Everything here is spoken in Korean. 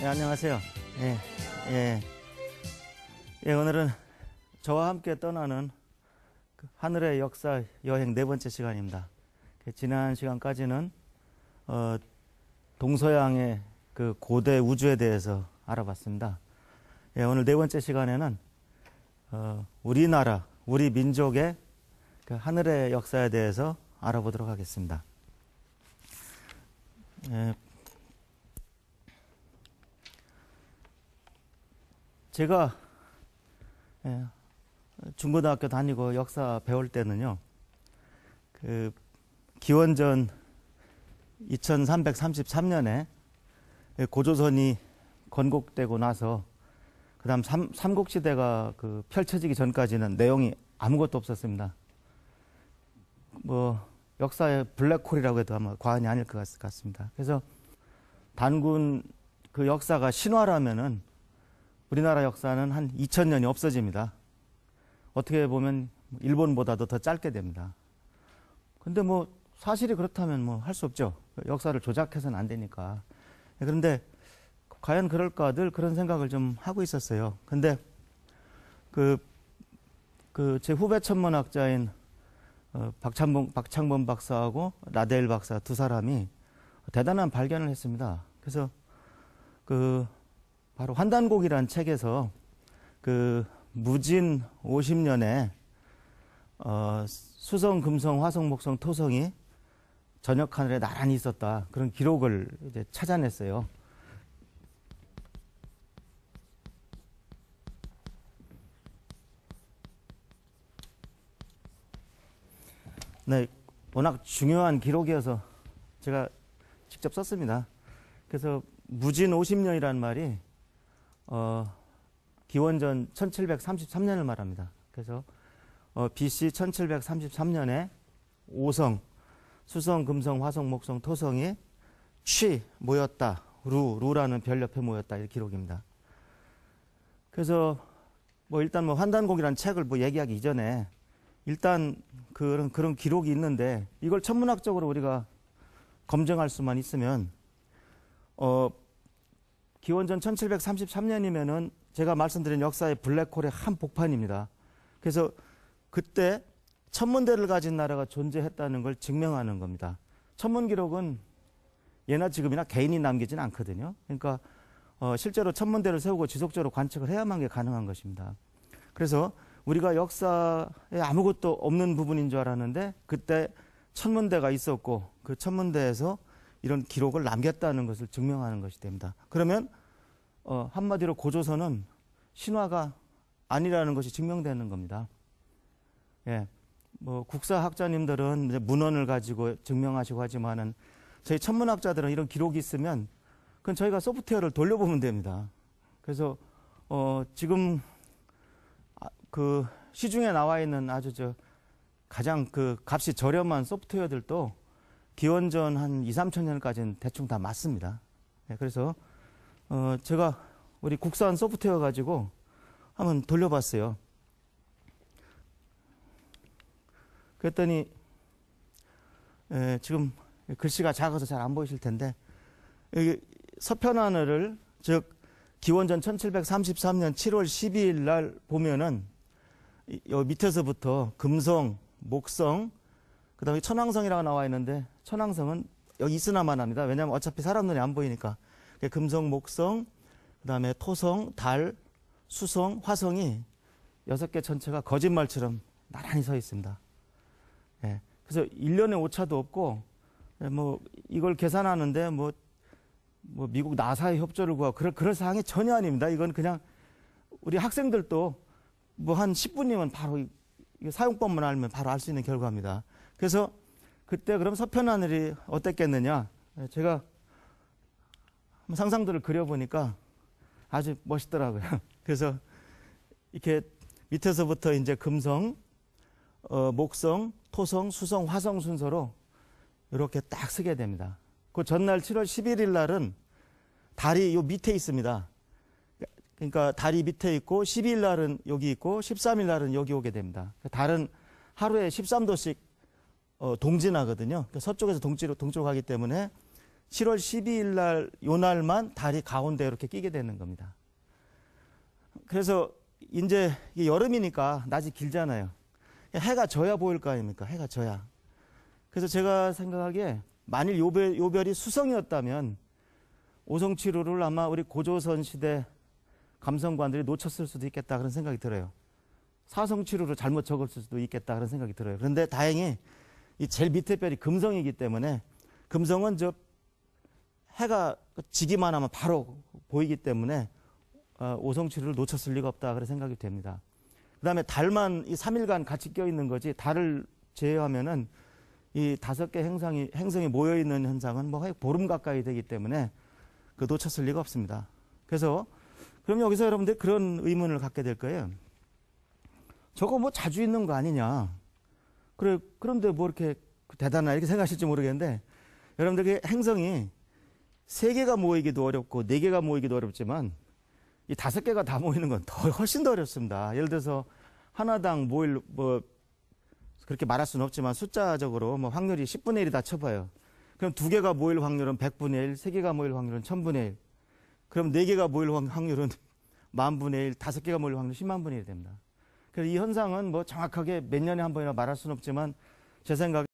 안녕하세요. 오늘은 저와 함께 떠나는 하늘의 역사 여행 네 번째 시간입니다. 지난 시간까지는 동서양의 그 고대 우주에 대해서 알아봤습니다. 오늘 네 번째 시간에는 우리나라, 우리 민족의 그 하늘의 역사에 대해서 알아보도록 하겠습니다. 제가 중고등학교 다니고 역사 배울 때는요, 그 기원전 2333년에 고조선이 건국되고 나서 그다음 삼국시대가 그 펼쳐지기 전까지는 내용이 아무것도 없었습니다. 뭐 역사의 블랙홀이라고 해도 아마 과언이 아닐 것 같습니다. 그래서 단군 그 역사가 신화라면은 우리나라 역사는 한 2000년이 없어집니다. 어떻게 보면 일본보다도 더 짧게 됩니다. 근데 뭐 사실이 그렇다면 뭐 할 수 없죠. 역사를 조작해서는 안 되니까. 그런데 과연 그럴까 늘 그런 생각을 좀 하고 있었어요. 근데 제 후배 천문학자인 박창범 박사하고 라데일 박사 두 사람이 대단한 발견을 했습니다. 그래서 바로 환단곡이라는 책에서 무진 50년에 수성, 금성, 화성, 목성, 토성이 저녁 하늘에 나란히 있었다. 그런 기록을 이제 찾아냈어요. 네, 워낙 중요한 기록이어서 제가 직접 썼습니다. 그래서 무진 50년이라는 말이 기원전 1733년을 말합니다. 그래서 BC 1733년에 오성, 수성, 금성, 화성, 목성, 토성이 모였다. 루라는 별 옆에 모였다. 이 기록입니다. 그래서 일단 환단곡이라는 책을 얘기하기 이전에 일단 그런 기록이 있는데 이걸 천문학적으로 우리가 검증할 수만 있으면 기원전 1733년이면은 제가 말씀드린 역사의 블랙홀의 한 복판입니다. 그래서 그때 천문대를 가진 나라가 존재했다는 걸 증명하는 겁니다. 천문 기록은 예나 지금이나 개인이 남기진 않거든요. 그러니까 실제로 천문대를 세우고 지속적으로 관측을 해야만 게 가능한 것입니다. 그래서 우리가 역사에 아무것도 없는 부분인 줄 알았는데 그때 천문대가 있었고 그 천문대에서 이런 기록을 남겼다는 것을 증명하는 것이 됩니다. 그러면 한마디로 고조선은 신화가 아니라는 것이 증명되는 겁니다. 국사학자님들은 이제 문헌을 가지고 증명하시고 하지만은 저희 천문학자들은 이런 기록이 있으면 그건 저희가 소프트웨어를 돌려보면 됩니다. 그래서 지금 시중에 나와 있는 아주 가장 값이 저렴한 소프트웨어들도 기원전 한 2~3천 년까지는 대충 다 맞습니다. 그래서 제가 우리 국산 소프트웨어 가지고 한번 돌려봤어요. 그랬더니 지금 글씨가 작아서 잘 안 보이실 텐데 여기 서편하늘을 즉 기원전 1733년 7월 12일 날 보면은 여기 밑에서부터 금성, 목성, 그 다음에 천왕성이라고 나와 있는데 천왕성은 여기 있으나만 합니다. 왜냐하면 어차피 사람 눈에 안 보이니까. 금성, 목성, 그 다음에 토성, 달, 수성, 화성이 6개 전체가 거짓말처럼 나란히 서 있습니다. 그래서 1년에 오차도 없고 이걸 계산하는데 미국 나사의 협조를 구하고 그럴 사항이 전혀 아닙니다. 이건 그냥 우리 학생들도 한 10분이면 바로 사용법만 알면 바로 알 수 있는 결과입니다. 그래서 그때 그럼 서편하늘이 어땠겠느냐? 제가 상상들을 그려보니까 아주 멋있더라고요. 그래서 이렇게 밑에서부터 이제 금성, 목성, 토성, 수성, 화성 순서로 이렇게 딱 쓰게 됩니다. 그 전날 7월 11일 날은 달이 요 밑에 있습니다. 그러니까 달이 밑에 있고 12일 날은 여기 있고 13일 날은 여기 오게 됩니다. 달은 하루에 13도씩 동진하거든요. 서쪽에서 동쪽으로 가기 때문에 7월 12일 날 요날만 달이 가운데 이렇게 끼게 되는 겁니다. 그래서 이제 여름이니까 낮이 길잖아요. 해가 져야 보일 거 아닙니까? 해가 져야. 그래서 제가 생각하기에 만일 요별이 수성이었다면 오성치루를 아마 우리 고조선 시대 감성관들이 놓쳤을 수도 있겠다 그런 생각이 들어요. 사성치루로 잘못 적었을 수도 있겠다 그런 생각이 들어요. 그런데 다행히 이 제일 밑에 별이 금성이기 때문에 금성은 저 해가 지기만 하면 바로 보이기 때문에 오성치루를 놓쳤을 리가 없다 그런 생각이 됩니다. 그 다음에 달만 이 3일간 같이 껴있는 거지 달을 제외하면은 이 5개 행성이 모여있는 현상은 뭐 보름 가까이 되기 때문에 그 놓쳤을 리가 없습니다. 그래서 그럼 여기서 여러분들 그런 의문을 갖게 될 거예요. 저거 뭐 자주 있는 거 아니냐. 그런데 뭐 이렇게 대단하다 이렇게 생각하실지 모르겠는데 여러분들 그 행성이 3개가 모이기도 어렵고 4개가 모이기도 어렵지만 이 5개가 다 모이는 건 훨씬 더 어렵습니다. 예를 들어서 하나당 모일 뭐 그렇게 말할 수는 없지만 숫자적으로 뭐 확률이 10분의 1이다 쳐봐요. 그럼 2개가 모일 확률은 100분의 1, 3개가 모일 확률은 1000분의 1. 그럼 4개가 모일 확률은 10,000분의 1, 5개가 모일 확률은 100,000분의 1이 됩니다. 그래서 이 현상은 뭐 정확하게 몇 년에 한 번이나 말할 수는 없지만 제 생각에